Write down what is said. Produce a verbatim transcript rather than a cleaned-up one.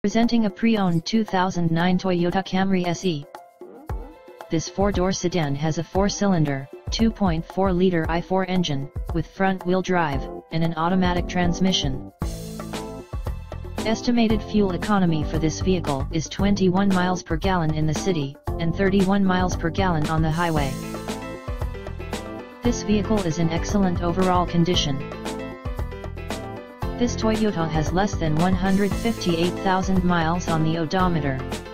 Presenting a pre-owned two thousand nine Toyota Camry S E. This four-door sedan has a four-cylinder, two point four liter I four engine, with front-wheel drive, and an automatic transmission. Estimated fuel economy for this vehicle is twenty-one miles per gallon in the city, and thirty-one miles per gallon on the highway. This vehicle is in excellent overall condition. This Toyota has less than one hundred fifty-eight thousand miles on the odometer.